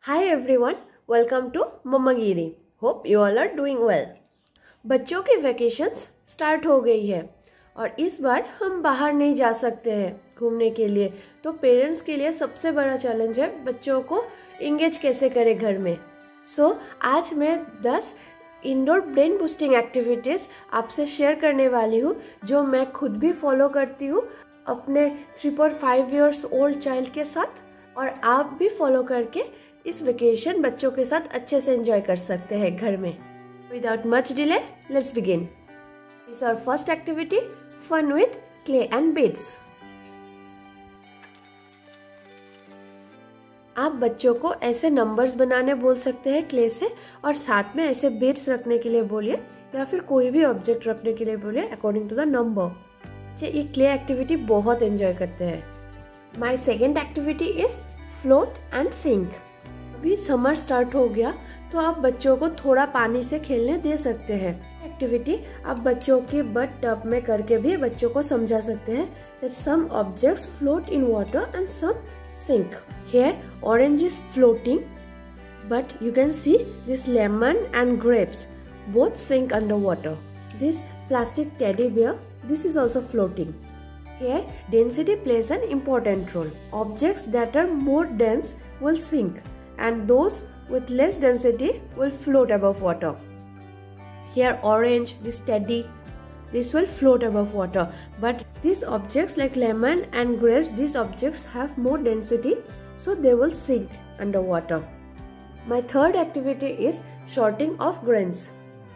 Hi everyone, welcome to Mamagiri. Hope you all are doing well. बच्चों की vacations start हो गई है और इस बार हम बाहर नहीं जा सकते हैं घूमने के लिए, तो पेरेंट्स के लिए सबसे बड़ा चैलेंज है बच्चों को इंगेज कैसे करें घर में। आज मैं 10 इंडोर ब्रेन बूस्टिंग एक्टिविटीज़ आपसे शेयर करने वाली हूँ जो मैं खुद भी फॉलो करती हूँ अपने 3.5 इयर्स ओल्ड चाइल्ड के साथ, और आप भी फॉलो करके इस वेकेशन बच्चों के साथ अच्छे से एंजॉय कर सकते हैं घर में। Without much delay, let's begin. This is our first activity, fun with clay and beads. आप बच्चों को ऐसे नंबर्स बनाने बोल सकते हैं क्ले से, और साथ में ऐसे बीड्स रखने के लिए बोलिए या फिर कोई भी ऑब्जेक्ट रखने के लिए बोलिए अकॉर्डिंग टू द नंबर। ये क्ले एक्टिविटी बहुत एंजॉय करते हैं। My second activity is float and sink. अभी समर स्टार्ट हो गया तो आप बच्चों को थोड़ा पानी से खेलने दे सकते हैं। एक्टिविटी आप बच्चों के बट टब में करके भी बच्चों को समझा सकते हैं that some objects float in water and some sink. Here orange is floating, but you can see this lemon and grapes both sink underwater. This plastic teddy bear, this is also floating. Here density plays an important role. Objects that are more dense will sink and those with less density will float above water. Here orange, this teddy, this will float above water, but these objects like lemon and grapes, these objects have more density, so they will sink underwater. My third activity is sorting of grains.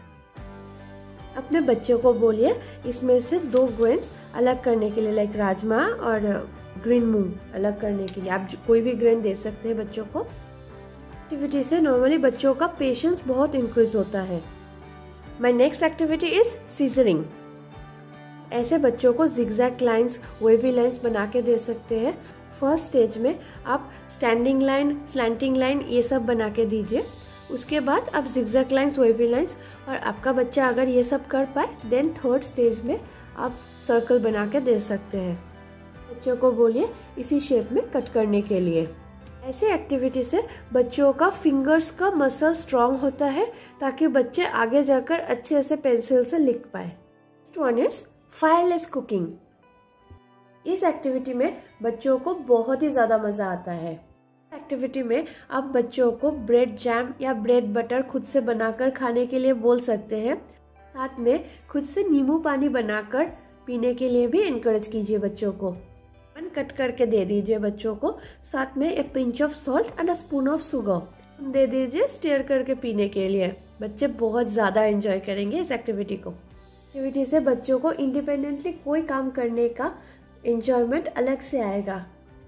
अपने बच्चों को बोलिए इसमें से 2 grains अलग करने के लिए, लाइक राजमा और ग्रीन मूंग अलग करने के लिए। आप कोई भी ग्रेन दे सकते हैं बच्चों को। एक्टिविटी से नॉर्मली बच्चों का पेशेंस बहुत इंक्रीज होता है। My next activity is scissoring. ऐसे बच्चों को जिगजैग लाइंस, वेवी लाइंस बना के दे सकते हैं। फर्स्ट स्टेज में आप स्टैंडिंग लाइन, स्लैंटिंग लाइन ये सब बना के दीजिए। उसके बाद आप जिगजैग लाइंस, वेवी लाइंस, और आपका बच्चा अगर ये सब कर पाए देन थर्ड स्टेज में आप सर्कल बना के दे सकते हैं। बच्चों को बोलिए इसी शेप में कट करने के लिए। ऐसे एक्टिविटी से बच्चों का फिंगर्स का मसल स्ट्रांग होता है ताकि बच्चे आगे जाकर अच्छे से पेंसिल से लिख पाए। Next one is fireless cooking. इस एक्टिविटी में बच्चों को बहुत ही ज्यादा मजा आता है। एक्टिविटी में आप बच्चों को ब्रेड जैम या ब्रेड बटर खुद से बनाकर खाने के लिए बोल सकते हैं। साथ में खुद से नींबू पानी बनाकर पीने के लिए भी एनकरेज कीजिए बच्चों को। कट करके दे दीजिए बच्चों को, साथ में एक pinch of salt and a spoon of sugar दे दीजिए स्टेयर करके पीने के लिए। बच्चे बहुत ज़्यादा एंजॉय करेंगे इस एक्टिविटी को। एक्टिविटी से बच्चों को इंडिपेंडेंटली कोई काम करने का एंजॉयमेंट अलग से आएगा।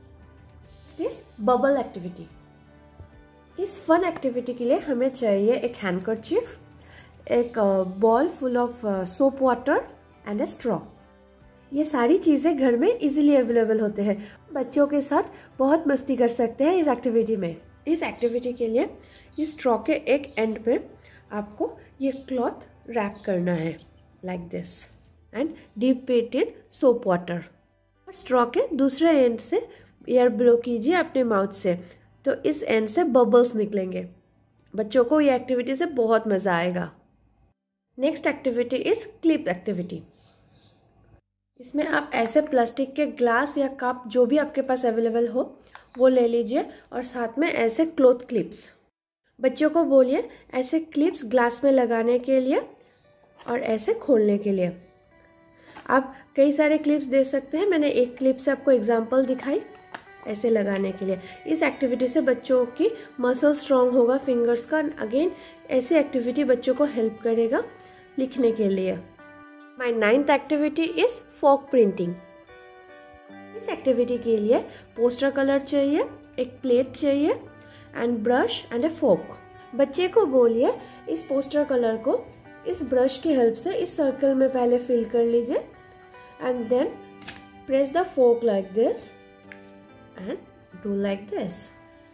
Bubble activity. इस फन एक्टिविटी के लिए हमें चाहिए एक हैंडकरचीफ, एक ball full of soap water and a straw. ये सारी चीज़ें घर में इजीली अवेलेबल होते हैं। बच्चों के साथ बहुत मस्ती कर सकते हैं इस एक्टिविटी में। इस एक्टिविटी के लिए इस स्ट्रॉ के एक एंड पे आपको ये क्लॉथ रैप करना है like this and dip it in soap water. और स्ट्रॉ के दूसरे एंड से एयर ब्लो कीजिए अपने माउथ से, तो इस एंड से बबल्स निकलेंगे। बच्चों को ये एक्टिविटी से बहुत मज़ा आएगा। Next activity is clip activity. इसमें आप ऐसे प्लास्टिक के ग्लास या कप जो भी आपके पास अवेलेबल हो वो ले लीजिए, और साथ में ऐसे क्लॉथ क्लिप्स। बच्चों को बोलिए ऐसे क्लिप्स ग्लास में लगाने के लिए और ऐसे खोलने के लिए। आप कई सारे क्लिप्स दे सकते हैं। मैंने एक क्लिप से आपको एग्जांपल दिखाई ऐसे लगाने के लिए। इस एक्टिविटी से बच्चों की मसल स्ट्रांग होगा फिंगर्स का। अगेन ऐसी एक्टिविटी बच्चों को हेल्प करेगा लिखने के लिए। My 9th activity is fork printing. इस एक्टिविटी के लिए पोस्टर कलर चाहिए, एक प्लेट चाहिए and brush and a fork. बच्चे को बोलिए इस पोस्टर कलर को इस ब्रश की हेल्प से इस सर्कल में पहले फिल कर लीजिए and then press the fork like this and do like this.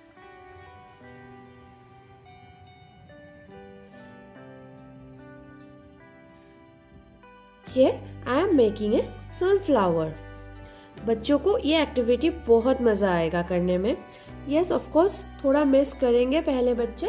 Here I am making a sunflower. बच्चों को ये एक्टिविटी बहुत मज़ा आएगा करने में। यस ऑफ कोर्स थोड़ा मिस करेंगे पहले बच्चे।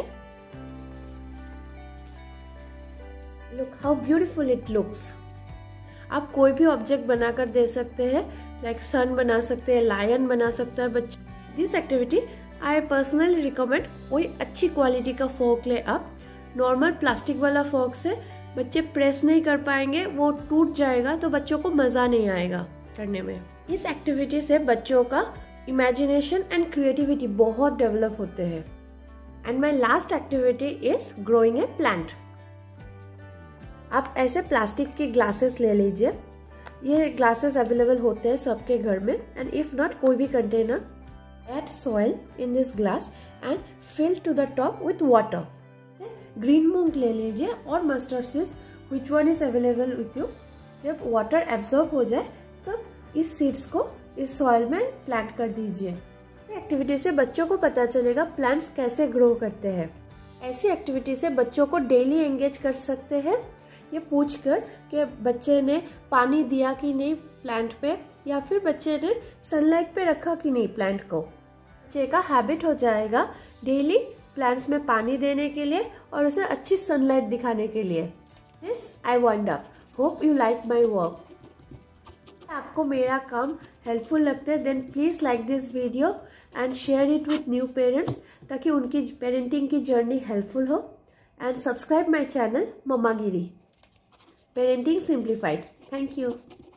Look how beautiful it looks. आप कोई भी ऑब्जेक्ट बनाकर दे सकते हैं, लाइक सन बना सकते हैं, लायन बना सकता है बच्चे। This activity I personally recommend कोई अच्छी क्वालिटी का फोक ले आप। नॉर्मल प्लास्टिक वाला फोक से बच्चे प्रेस नहीं कर पाएंगे, वो टूट जाएगा, तो बच्चों को मज़ा नहीं आएगा करने में। इस एक्टिविटी से बच्चों का इमेजिनेशन एंड क्रिएटिविटी बहुत डेवलप होते हैं। And my last activity is growing a plant. आप ऐसे प्लास्टिक के ग्लासेस ले लीजिए, ये ग्लासेस अवेलेबल होते हैं सबके घर में। एंड इफ नॉट कोई भी container, add soil in this glass and fill to the top with water. Green मूंग ले लीजिए और mustard seeds, which one is available with you. जब वाटर एब्जॉर्ब हो जाए तब इस सीड्स को इस सॉइल में प्लांट कर दीजिए। एक्टिविटी से बच्चों को पता चलेगा प्लांट्स कैसे ग्रो करते हैं। ऐसी एक्टिविटी से बच्चों को डेली एंगेज कर सकते हैं, ये पूछकर कि बच्चे ने पानी दिया कि नहीं प्लांट पे, या फिर बच्चे ने सनलाइट पे रखा कि नहीं प्लांट को। बच्चे का हैबिट हो जाएगा डेली प्लांट्स में पानी देने के लिए और उसे अच्छी सनलाइट दिखाने के लिए। This I wonder, hope you like my work. आपको मेरा काम हेल्पफुल लगता है then please like this video and share it with new parents, ताकि उनकी पेरेंटिंग की जर्नी हेल्पफुल हो। एंड सब्सक्राइब माई चैनल मम्मा गिरी, पेरेंटिंग सिंप्लीफाइड। Thank you.